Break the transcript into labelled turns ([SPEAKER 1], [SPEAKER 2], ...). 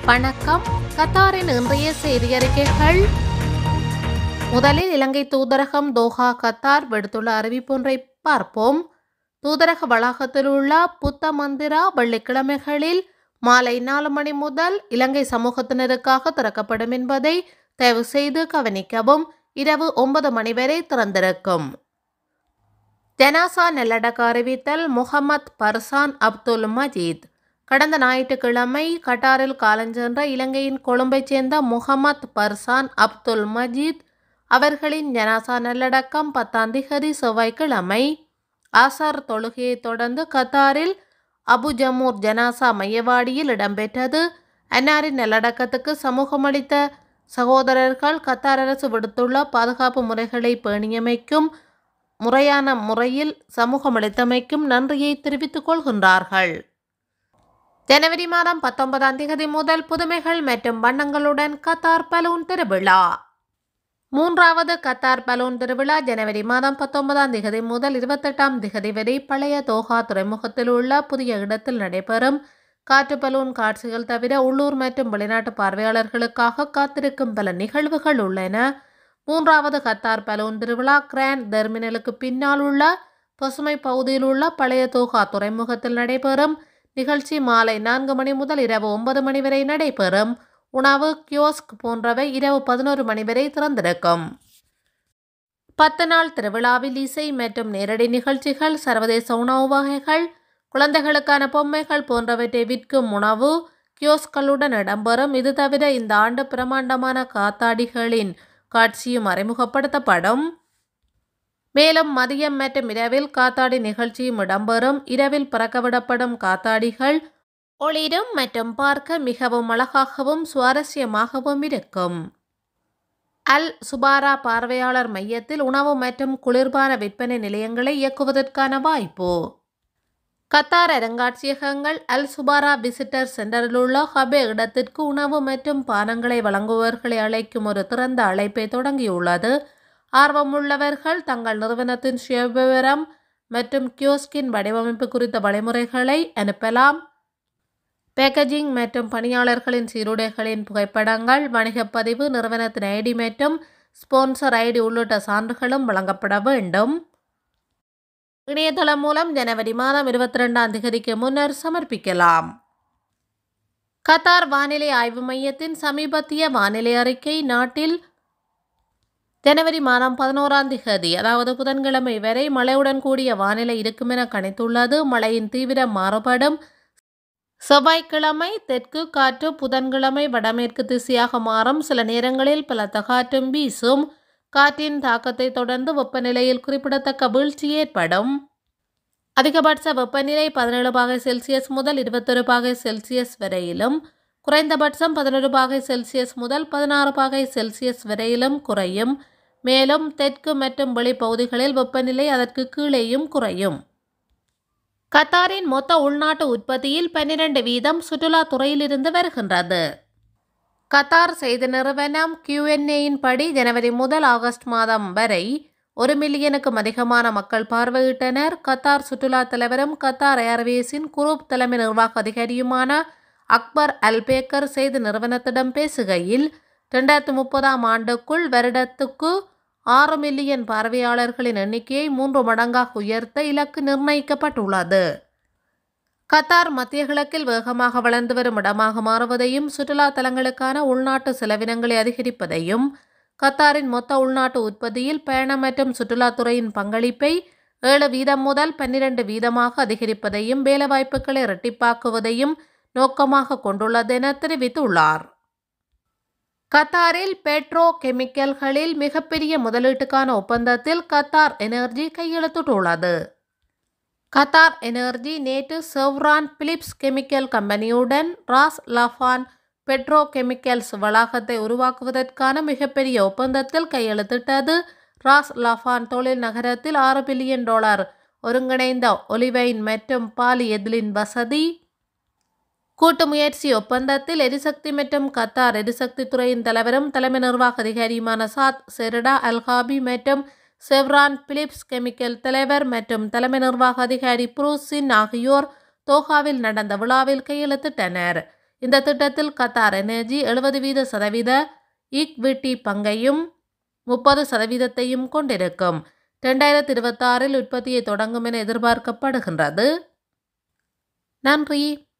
[SPEAKER 1] வணக்கம். கத்தாரின் இன்றைய செய்தியறிக்கைகள். முதலில் இலங்கை தூதரகம் தோஹா கத்தார் விடுத்துள்ள அறிவிப்பொன்றை பார்ப்போம். தூதரக வளாகத்தில் உள்ள புத்த மந்திரா வெள்ளிக்கிழமைகளில் மாலை 4 மணி முதல் இலங்கை சமூகத்தினருக்காக திறக்கப்படும் என்பதை தயவு செய்து கவனிக்கவும். இரவு 9 மணி வரை திறந்திருக்கும். ஜனாசா நல்லடக்க அறிவித்தல். முகமது பர்சான் அப்துல் மஜீத் கடந்த ஞாயிற்றுக்கிழமை கட்டாரில் காலஞ்சென்ற இலங்கையின் கொழும்பைச் சேர்ந்த முகமது பர்சான் அப்துல் மஜீத் அவர்களின் ஜனாசா நல்லடக்கம் 10ஆம் திகதி செவ்வாய்க்கிழமை ஆசார் தொழுகையை தொடர்ந்து கத்தாரில் அபு ஜமூர் ஜனாசா மையவாடியில் இடம்பெற்றது. அன்னாரின் நல்லடக்கத்துக்கு சமூகமளித்த சகோதரர்கள் கத்தார் அரசு விடுத்துள்ள பாதுகாப்பு முறைகளை பேணியமைக்கும் முறையான முறையில் சமூகமளித்தமைக்கும் நன்றியை தெரிவித்துக் கொள்கின்றார்கள். ஜனவரி மாதம் 19ஆம் திகதி முதல் புதுமைகள் மற்றும் வண்ணங்களுடன் கத்தார் பலூன் திருவிழா. 3வது கத்தார் பலூன் திருவிழா ஜனவரி மாதம் 19ஆம் திகதி முதல் 28ஆம் திகதி வரை பழைய தோஹா துறைமுகத்தில் உள்ள புதிய இடத்தில் நடைபெறும். காற்று பலூன் காட்சிகள் தவிர உள்ளூர் மற்றும் வெளிநாட்டு பார்வையாளர்களுக்காக காத்திருக்கும் பல நிகழ்வுகள் உள்ளன. 3வது கத்தார் பலூன் திருவிழா கிராண்ட் டெர்மினலுக்கு பின்னால் உள்ள பசுமை பகுதியில் உள்ள பழைய தோஹா துறைமுகத்தில் நடைபெறும். நிகழ்ச்சி மாலை 4 மணி முதல் இரவு 9 மணி வரை நடைபெறும். உணவு கியோஸ்க் போன்றவை இரவு 11 மணி வரை திறந்திருக்கும். 10 நாள் திருவிழாவில் இசை மற்றும் நேரடி நிகழ்ச்சிகள், சர்வதேச உணவு வகைகள், குழந்தைகளுக்கான பொம்மைகள் போன்றவற்றை விற்கும் உணவு கியோஸ்களுடன் இடம்பெறும். இது தவிர இந்த ஆண்டு பிரமாண்டமான காத்தாடிகளின் காட்சியும் அறிமுகப்படுத்தப்படும். மேலும் மதியம் மற்றும் இரவில் காத்தாடி நிகழ்ச்சியும் இடம்பெறும். இரவில் பறக்கவிடப்படும் காத்தாடிகள் ஒளிரும் மற்றும் பார்க்க மிகவும் அழகாகவும் சுவாரஸ்யமாகவும் இருக்கும். அல் சுபாரா பார்வையாளர் மையத்தில் உணவு மற்றும் குளிர்பான விற்பனை நிலையங்களை இயக்குவதற்கான வாய்ப்பு. கத்தார் அருங்காட்சியகங்கள் அல் சுபாரா விசிட்டர் சென்டரில் உள்ள ஹபே இடத்திற்கு உணவு மற்றும் பானங்களை வழங்குபவர்களை அழைக்கும் ஒரு திறந்த அழைப்பை தொடங்கியுள்ளது. ஆர்வமுள்ளவர்கள் தங்கள் நிறுவனத்தின் சுயவிவரம் மற்றும் கியோஸ்கின் வடிவமைப்பு குறித்த வழிமுறைகளை அனுப்பலாம். பேக்கேஜிங் மற்றும் பணியாளர்களின் சீருடைகளின் புகைப்படங்கள், வணிகப்பதிவு, நிறுவனத்தின் ஐடி மற்றும் ஸ்பான்சர் ஐடி உள்ளிட்ட சான்றுகளும் வழங்கப்பட வேண்டும். இணையதளம் மூலம் ஜனவரி மாதம் 22ஆம் திகதிக்கு முன்னர் சமர்ப்பிக்கலாம். கத்தார் வானிலை ஆய்வு மையத்தின் சமீபத்திய வானிலை அறிக்கை நாட்டில் ஜனவரி மாதம் 11ஆம் திகதி அதாவது புதன்கிழமை வரை மழையுடன் கூடிய வானிலை இருக்கும் என கணித்துள்ளது. மழையின் தீவிரம் மாறுபடும். செவ்வாய்க்கிழமை தெற்கு காற்று, புதன்கிழமை வடமேற்கு திசையாக மாறும். சில நேரங்களில் பலத்த காற்றும் வீசும். காற்றின் தாக்கத்தை தொடர்ந்து வெப்பநிலையில் குறிப்பிடத்தக்க வீழ்ச்சி ஏற்படும். அதிகபட்ச வெப்பநிலை 17 பாகை செல்சியஸ் முதல் 21 பாகை செல்சியஸ் வரையிலும், குறைந்தபட்சம் 11 பாகை செல்சியஸ் முதல் 16 பாகை செல்சியஸ் வரையிலும் குறையும். மேலும் தெற்கு மற்றும் வெளிப்பகுதிகளில் வெப்பநிலை அதற்கு கீழேயும் குறையும். கத்தாரின் மொத்த உள்நாட்டு உற்பத்தியில் 12% சுற்றுலாத்துறையிலிருந்து வருகின்றது. கத்தார் செய்தி நிறுவனம் QNAயின் படி ஜனவரி முதல் ஆகஸ்ட் மாதம் வரை 1 மில்லியனுக்கும் அதிகமான மக்கள் பார்வையிட்டனர். கத்தார் சுற்றுலா தலைவரும் கத்தார் ஏர்வேஸின் குரூப் தலைமை நிர்வாக அதிகாரியுமான அக்பர் அல்பேக்கர் செய்தி நிறுவனத்திடம் பேசுகையில் 2030ஆம் ஆண்டுக்குள் வருடத்துக்கு 6 மில்லியன் பார்வையாளர்களின் எண்ணிக்கையை 3 மடங்காக உயர்த்த இலக்கு நிர்ணயிக்கப்பட்டுள்ளது. கத்தார் மத்திய கிழக்கில் வேகமாக வளர்ந்து வரும் இடமாக மாறுவதையும், சுற்றுலா தலங்களுக்கான உள்நாட்டு செலவினங்களை அதிகரிப்பதையும், கத்தாரின் மொத்த உள்நாட்டு உற்பத்தியில் பயணம் மற்றும் சுற்றுலாத்துறையின் பங்களிப்பை 7% முதல் 12% அதிகரிப்பதையும், வேலைவாய்ப்புகளை இரட்டிப்பாக்குவதையும் நோக்கமாக கொண்டுள்ளது என தெரிவித்துள்ளார். கத்தாரில் பெட்ரோ கெமிக்கல்களில் மிகப்பெரிய முதலீட்டுக்கான ஒப்பந்தத்தில் கத்தார் எனர்ஜி கையெழுத்திட்டுள்ளது. கத்தார் எனர்ஜி நேற்று செவ்ரான் பிலிப்ஸ் கெமிக்கல் கம்பெனியுடன் ராஸ் லஃபான் பெட்ரோ கெமிக்கல்ஸ் வளாகத்தை உருவாக்குவதற்கான மிகப்பெரிய ஒப்பந்தத்தில் கையெழுத்திட்டது. ராஸ் லஃபான் தொழில் நகரத்தில் $6 பில்லியன் ஒருங்கிணைந்த ஒலிவைன் மற்றும் பாலிஎதிலின் வசதி. கூட்டு முயற்சி ஒப்பந்தத்தில் எரிசக்தி மற்றும் கத்தார் எரிசக்தி துறையின் தலைவரும் தலைமை நிர்வாக அதிகாரியுமான சாத் செரிடா அல்காபி மற்றும் செவ்ரான் பிலிப்ஸ் கெமிக்கல் தலைவர் மற்றும் தலைமை நிர்வாக அதிகாரி புரூசின் ஆகியோர் தோஹாவில் நடந்த விழாவில் கையெழுத்திட்டனர். இந்த திட்டத்தில் கத்தார் எனர்ஜி 70% ஈக்விட்டி பங்கையும் 30%த்தையும் கொண்டிருக்கும். 2026 உற்பத்தியை தொடங்கும் என எதிர்பார்க்கப்படுகின்றது. நன்றி.